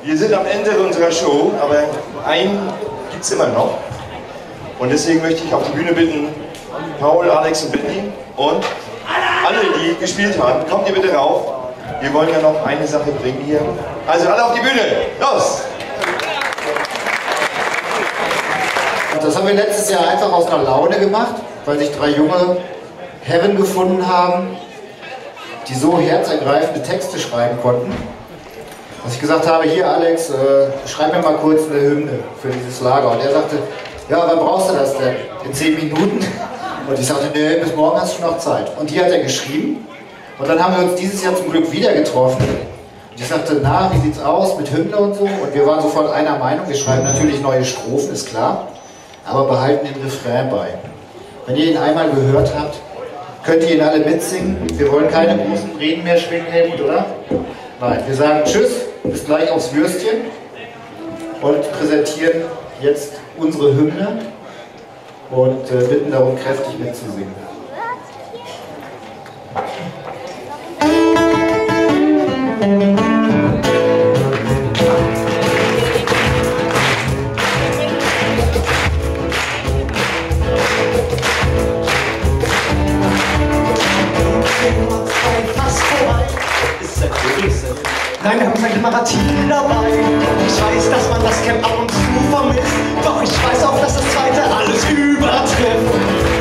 Wir sind am Ende unserer Show, aber einen gibt es immer noch. Und deswegen möchte ich auf die Bühne bitten, Paul, Alex und Benny und alle, die gespielt haben, kommt ihr bitte rauf. Wir wollen ja noch eine Sache bringen hier. Also alle auf die Bühne, los! Das haben wir letztes Jahr einfach aus einer Laune gemacht, weil sich 3 junge Herren gefunden haben, die so herzergreifende Texte schreiben konnten, dass ich gesagt habe, hier Alex, schreib mir mal kurz eine Hymne für dieses Lager. Und er sagte, ja, wann brauchst du das denn? In 10 Minuten? Und ich sagte, nee, bis morgen hast du noch Zeit. Und die hat er geschrieben. Und dann haben wir uns dieses Jahr zum Glück wieder getroffen. Und ich sagte, na, wie sieht's aus mit Hymne und so? Und wir waren sofort einer Meinung, wir schreiben natürlich neue Strophen, ist klar, aber behalten den Refrain bei. Wenn ihr ihn einmal gehört habt, könnt ihr ihn alle mitsingen. Wir wollen keine großen Reden mehr schwingen, Helmut, oder? Nein, wir sagen Tschüss, bis gleich aufs Würstchen und präsentieren jetzt unsere Hymne und bitten darum, kräftig mitzusingen. Nein, wir haben kein Marathon dabei. Ich weiß, dass man das Camp ab und zu vermisst. Doch ich weiß auch, dass das zweite alles übertrifft.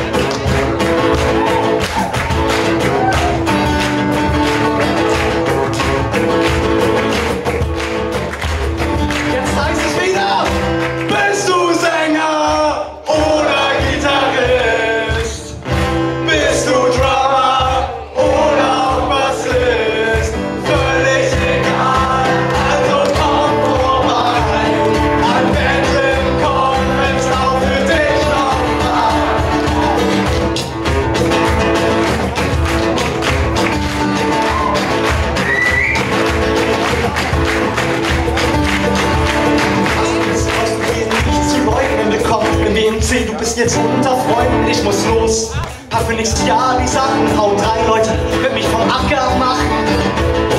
Jetzt heißt es wieder: Bist du Sänger oder Gitarrist? Bist du Drummer oder Bassist? Völlig egal, also komm vorbei. Ein Band kommt, wenn's auch für dich noch war. Im BMC, du bist jetzt unter Freunden, ich muss los. Hab für nächstes Jahr die Sachen, hau 3 Leute, wird mich vom Acker machen.